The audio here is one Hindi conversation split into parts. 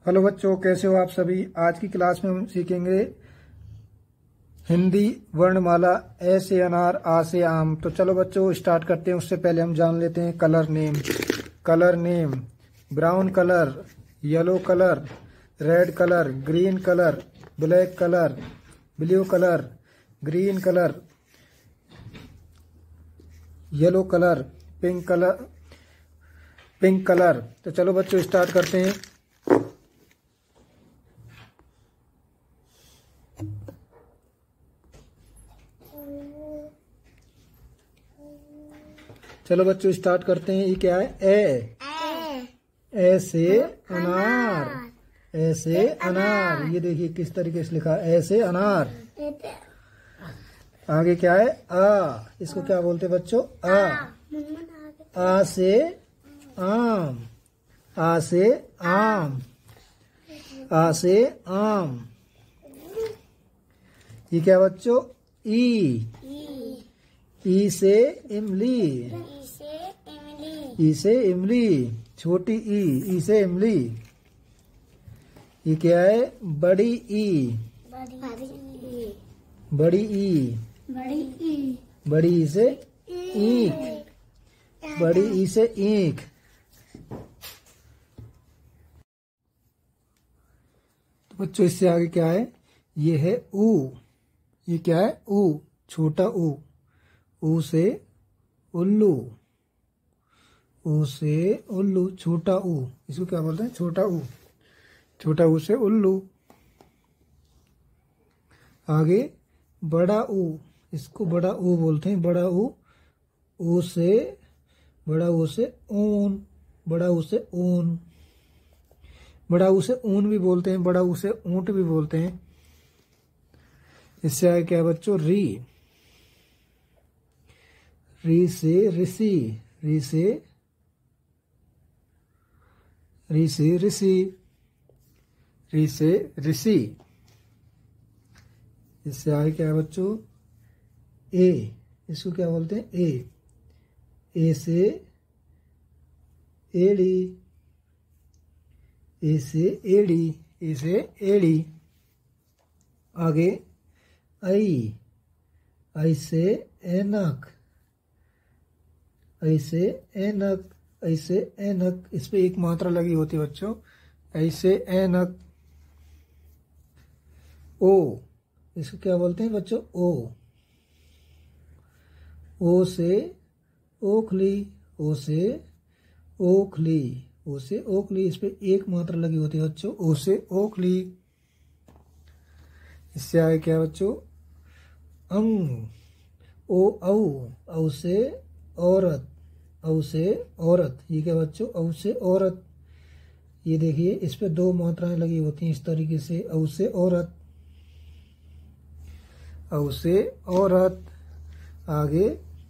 हेलो बच्चों, कैसे हो आप सभी। आज की क्लास में हम सीखेंगे हिंदी वर्णमाला ए से अनार, आ से आम। तो चलो बच्चों स्टार्ट करते हैं। उससे पहले हम जान लेते हैं colour name. Colour name: brown colour, yellow colour, red colour, green colour, black colour, blue colour, green colour, yellow colour, pink colour, pink colour. तो चलो बच्चों स्टार्ट करते हैं। चलो बच्चों स्टार्ट करते हैं। ये क्या है? ए से अनार, ए से अनार। ये देखिए किस तरीके से लिखा है, ए से अनार। आगे क्या है? आ। इसको क्या बोलते हैं बच्चों? आ से आम, आ से आम, आ से आम। ये क्या बच्चों? ई। ई से इमली, ई से इमली, छोटी ई, ई से इमली। ये क्या है? बड़ी ई, बड़ी ई, बड़ी ई से ईंख, बड़ी ई से ईंख। तो बच्चों इससे आगे क्या है? ये है ऊ। ये क्या है? ऊ, छोटा ऊ। ऊ से उल्लू, ऊ से उल्लू, छोटा ऊ। इसको क्या बोलते हैं? छोटा ऊ। छोटा ऊ से उल्लू। आगे बड़ा ऊ। इसको बड़ा ऊ बोलते हैं, बड़ा ऊ। ऊ से, बड़ा ऊ से ऊन, बड़ा ऊ से ऊन। बड़ा ऊ से ऊन भी बोलते हैं, बड़ा ऊ से ऊंट भी बोलते हैं। इससे आगे क्या है बच्चों? री। री से ऋषि, री से, री से ऋषि, री से ऋषि। इससे आगे क्या है बच्चों? ए। इसको क्या बोलते हैं? ए। ए से एड़ी, ए से एड़ी, ए से एड़ी। आगे आई। आई से ऐनक, ऐसे ऐनक, ऐसे ऐनक। इस पे एक मात्रा लगी होती है बच्चों, ऐसे ऐनक। ओ। इसको क्या बोलते हैं बच्चों? ओ। ओ से ओखली, ओ से ओखली, ओ से ओखली। इस पे एक मात्रा लगी होती है बच्चों, ओ से ओखली। इससे आगे क्या है बच्चों? अंग। ओ औ, औ से औरत, औ से औरत। ये क्या बच्चों? औ से औरत। ये देखिए इस पे दो मात्राएं लगी होती हैं इस तरीके से, औ से औरत, औ से औरत। आगे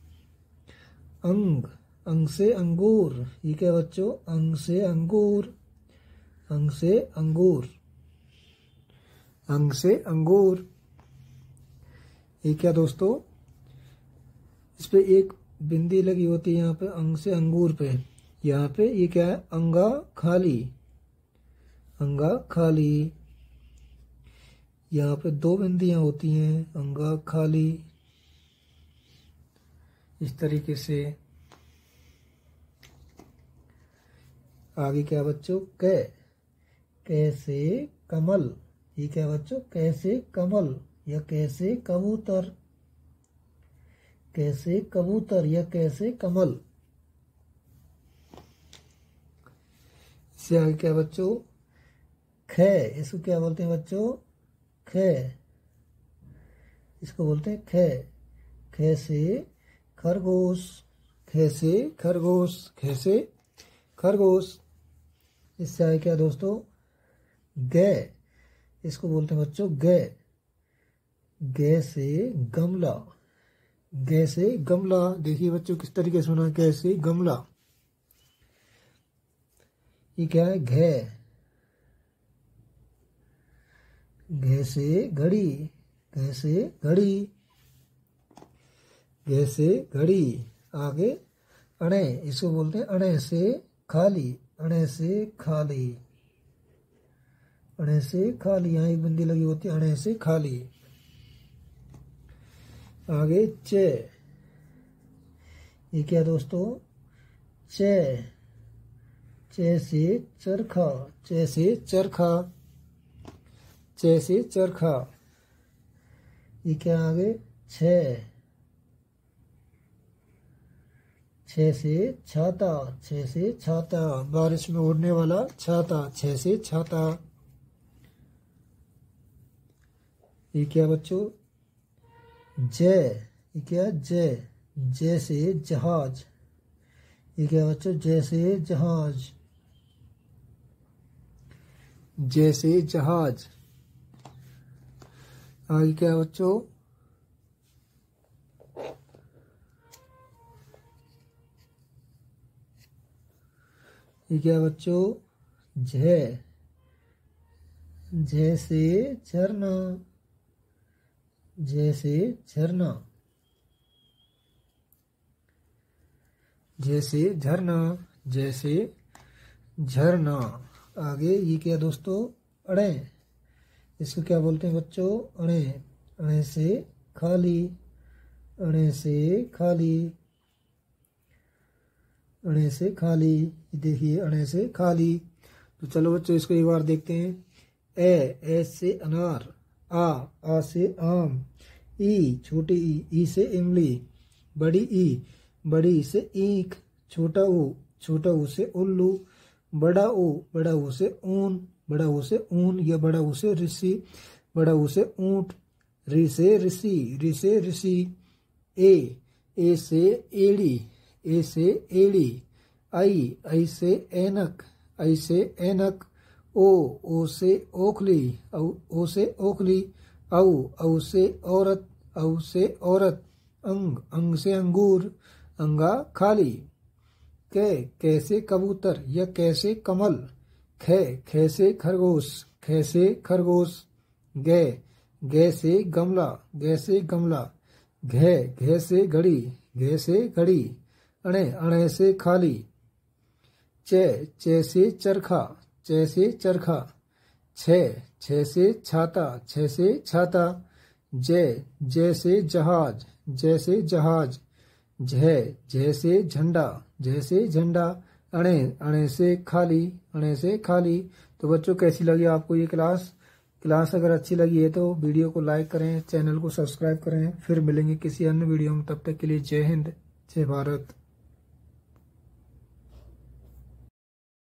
अंग। अंग से अंगूर। ये क्या बच्चों? अंग से अंगूर, अंग से अंगूर, अंग से अंगूर। ये क्या दोस्तों? इस पे एक बिंदी लगी होती है यहाँ पे, अंग से अंगूर पे। यहाँ पे ये क्या है? अंगा खाली, अंगा खाली। यहाँ पे दो बिंदियां होती हैं, अंगा खाली। इस तरीके से। आगे क्या बच्चों? कै। कैसे कमल। ये क्या बच्चों? कैसे कमल या कैसे कबूतर, कैसे कबूतर या कैसे कमल। इससे आगे क्या बच्चों? खे। इसको क्या बोलते हैं बच्चों? खे। इसको बोलते हैं खे। खे से खरगोश, खे से खरगोश, खे से खरगोश। इससे आगे क्या दोस्तों? गे। इसको बोलते हैं बच्चों गे। गे से गमला, गे से गमला। देखिए बच्चों किस तरीके से होना है, गे से गमला। ये क्या है? घे। घे से घड़ी, घे से घड़ी, घे से घड़ी। आगे अणे। इसको बोलते हैं अणे से खाली, अणे से खाली। अणे से खाली, यहाँ एक बिंदी लगी होती है, अणे से खाली। आगे चे, ये क्या दोस्तों, चे, चे से चरखा, चे से चरखा, चे से चरखा। ये क्या आगे, छे, छे से छाता, छे से छाता, बारिश में उड़ने वाला छाता, छे से छाता। ये क्या बच्चों, जय, ये क्या, जय, जय से जहाज। ये क्या बच्चों, जय से जहाज, जय से जहाज। आगे क्या बच्चों, ये क्या बच्चों, जय, जय से झरना, जय से झरना, जय से झरना, जय से झरना। आगे ये क्या दोस्तों, अड़े, इसको क्या बोलते हैं बच्चों, अड़े, अड़े से खाली, अड़े से खाली, अड़े से खाली। देखिए अड़े से खाली। तो चलो बच्चों इसको एक बार देखते हैं। ए से अनार, आ से आम, ई छोटी ई से इमली, बड़ी ई, बड़ी से ईख, छोटा ऊ से उल्लू, बड़ा ऊ से ऊन, बड़ा ऊ से ऊन या बड़ा ऊ से ऋषि, बड़ा ऊ से ऊंट, री से ऋषि, री से ऋषि। ए से एड़ी, ए से एड़ी, आई से ऐनक, आई से ऐनक। ओ से ओखली, ओ से ओखली। औ से औरत, औ से औरत। अंग से अंगूर, अंगा खाली। कै से कबूतर या कैसे कमल, खे से खरगोश, खे से खरगोश। गै से गमला, गै से गमला। घे से घड़ी, घे से घड़ी। अणे से खाली। चे से चरखा, चे से चरखा। छे से छाता, छे से छाता। जय से जहाज, जय से जहाज। झे से झंडा, झे से झंडा। अणे से खाली, अणे से खाली। तो बच्चों कैसी लगी आपको ये क्लास अगर अच्छी लगी है तो वीडियो को लाइक करें, चैनल को सब्सक्राइब करें। फिर मिलेंगे किसी अन्य वीडियो में, तब तक के लिए जय हिंद, जय भारत।